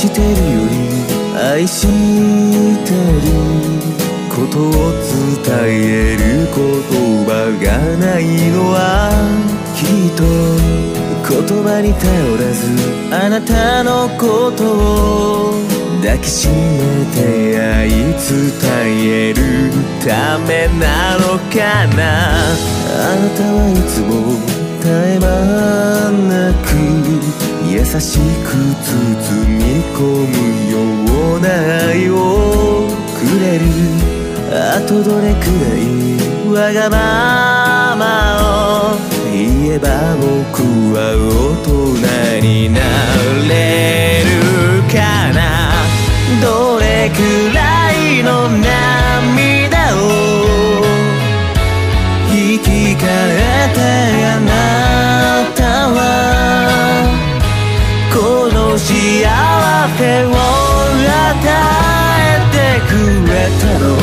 してるより愛してることを伝える言葉がないのはきっと言葉に頼らずあなたのことを抱きしめて愛伝えるためなのかな。あなたはいつも絶え間なく優しく包み込むような愛をくれる。あとどれくらいわがままを言えば僕は大人になれるかな。どれくらいの涙を生き返ってあなたはこの幸せを与えてくれたの。